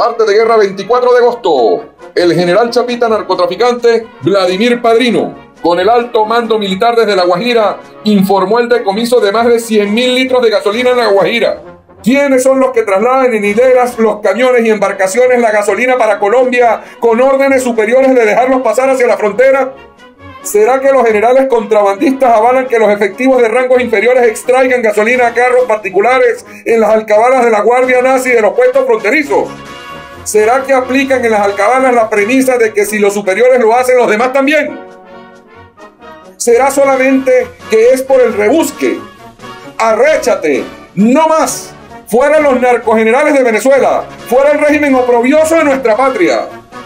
Arte de Guerra, 24 de agosto. El general chapita narcotraficante Vladimir Padrino, con el alto mando militar desde La Guajira, informó el decomiso de más de 100.000 litros de gasolina en La Guajira. ¿Quiénes son los que trasladan en hileras los camiones y embarcaciones la gasolina para Colombia con órdenes superiores de dejarlos pasar hacia la frontera? ¿Será que los generales contrabandistas avalan que los efectivos de rangos inferiores extraigan gasolina a carros particulares en las alcabalas de la Guardia Nazi de los puestos fronterizos? ¿Será que aplican en las alcabalas la premisa de que si los superiores lo hacen, los demás también? ¿Será solamente que es por el rebusque? ¡Arréchate! ¡No más! ¡Fuera los narcogenerales de Venezuela! ¡Fuera el régimen oprobioso de nuestra patria!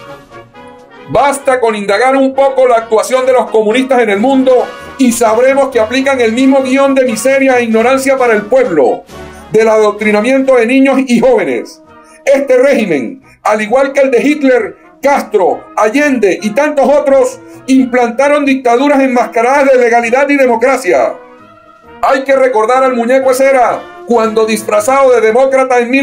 Basta con indagar un poco la actuación de los comunistas en el mundo y sabremos que aplican el mismo guión de miseria e ignorancia para el pueblo, del adoctrinamiento de niños y jóvenes. Este régimen, al igual que el de Hitler, Castro, Allende y tantos otros, implantaron dictaduras enmascaradas de legalidad y democracia. Hay que recordar al muñeco Hesera, cuando disfrazado de demócrata en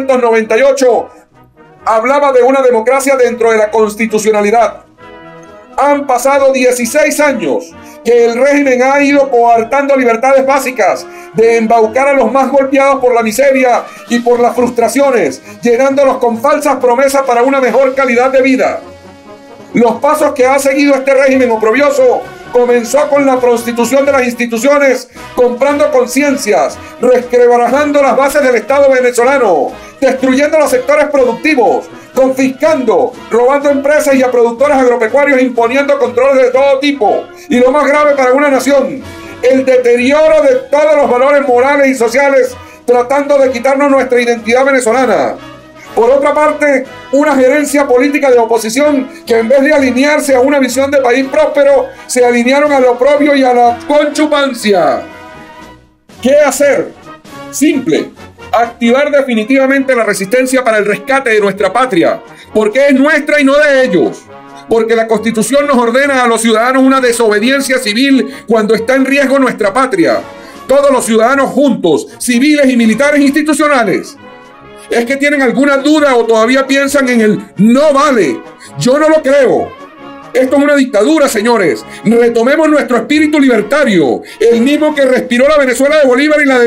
1998, hablaba de una democracia dentro de la constitucionalidad. Han pasado 16 años que el régimen ha ido coartando libertades básicas, de embaucar a los más golpeados por la miseria y por las frustraciones, llenándolos con falsas promesas para una mejor calidad de vida. Los pasos que ha seguido este régimen oprobioso comenzó con la prostitución de las instituciones, comprando conciencias, resquebrajando las bases del Estado venezolano, destruyendo los sectores productivos, confiscando, robando empresas y a productores agropecuarios, imponiendo controles de todo tipo. Y lo más grave para una nación, el deterioro de todos los valores morales y sociales, tratando de quitarnos nuestra identidad venezolana. Por otra parte, una gerencia política de oposición que en vez de alinearse a una visión de país próspero, se alinearon a lo propio y a la conchupancia. ¿Qué hacer? Simple. Activar definitivamente la resistencia para el rescate de nuestra patria, porque es nuestra y no de ellos. Porque la Constitución nos ordena a los ciudadanos una desobediencia civil cuando está en riesgo nuestra patria. Todos los ciudadanos juntos, civiles y militares institucionales. ¿Es que tienen alguna duda o todavía piensan en el no vale? Yo no lo creo. Esto es una dictadura, señores. Retomemos nuestro espíritu libertario, el mismo que respiró la Venezuela de Bolívar y la de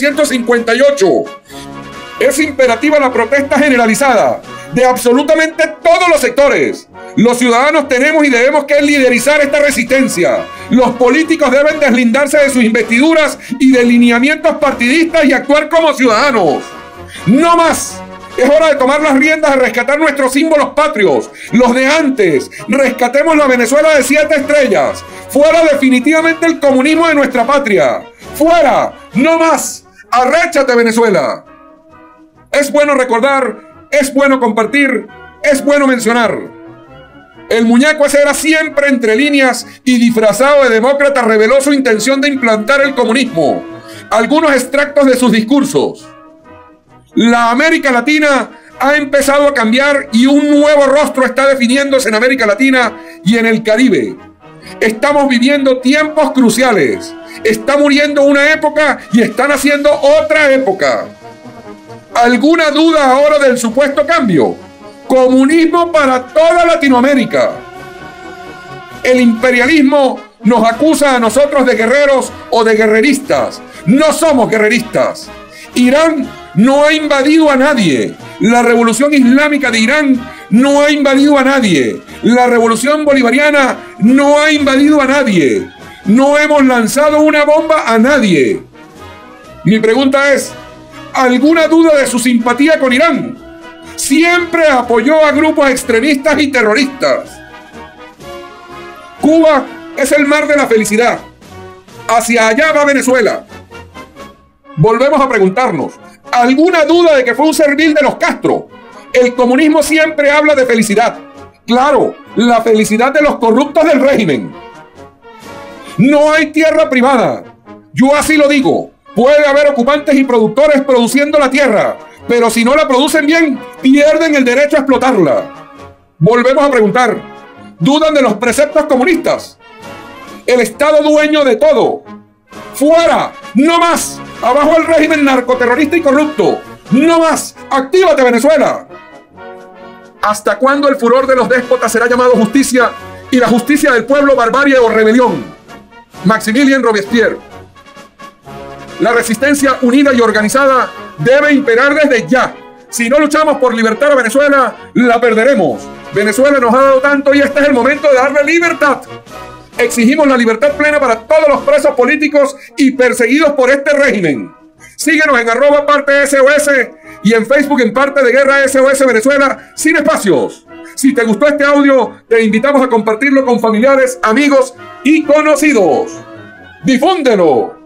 1958. Es imperativa la protesta generalizada de absolutamente todos los sectores. Los ciudadanos tenemos y debemos que liderizar esta resistencia. Los políticos deben deslindarse de sus investiduras y de lineamientos partidistas y actuar como ciudadanos. ¡No más! Es hora de tomar las riendas, de rescatar nuestros símbolos patrios, los de antes. Rescatemos la Venezuela de 7 estrellas. Fuera definitivamente el comunismo de nuestra patria. ¡Fuera! ¡No más! ¡Arréchate, Venezuela! Es bueno recordar, es bueno compartir, es bueno mencionar. El muñeco ese era siempre entre líneas y disfrazado de demócrata reveló su intención de implantar el comunismo. Algunos extractos de sus discursos. La América Latina ha empezado a cambiar y un nuevo rostro está definiéndose en América Latina y en el Caribe. Estamos viviendo tiempos cruciales. Está muriendo una época y está naciendo otra época. ¿Alguna duda ahora del supuesto cambio? Comunismo para toda Latinoamérica. El imperialismo nos acusa a nosotros de guerreros o de guerreristas. No somos guerreristas. Irán no ha invadido a nadie. La revolución islámica de Irán no ha invadido a nadie. La revolución bolivariana no ha invadido a nadie. No hemos lanzado una bomba a nadie. Mi pregunta es, ¿alguna duda de su simpatía con Irán? Siempre apoyó a grupos extremistas y terroristas. Cuba es el mar de la felicidad. Hacia allá va Venezuela. Volvemos a preguntarnos, ¿alguna duda de que fue un servil de los Castro? El comunismo siempre habla de felicidad. Claro, la felicidad de los corruptos del régimen. No hay tierra privada. Yo así lo digo. Puede haber ocupantes y productores produciendo la tierra, pero si no la producen bien, pierden el derecho a explotarla. Volvemos a preguntar, ¿dudan de los preceptos comunistas? El Estado dueño de todo. ¡Fuera! ¡No más! ¡Abajo el régimen narcoterrorista y corrupto! ¡No más! ¡Actívate, Venezuela! ¿Hasta cuándo el furor de los déspotas será llamado justicia y la justicia del pueblo barbarie o rebelión? Maximilien Robespierre. La resistencia unida y organizada debe imperar desde ya. Si no luchamos por libertar a Venezuela, la perderemos. Venezuela nos ha dado tanto y este es el momento de darle libertad. Exigimos la libertad plena para todos los presos políticos y perseguidos por este régimen. Síguenos en @parte_SOS y en Facebook en Parte de Guerra SOS Venezuela sin espacios. Si te gustó este audio, te invitamos a compartirlo con familiares, amigos y conocidos. ¡Difúndelo!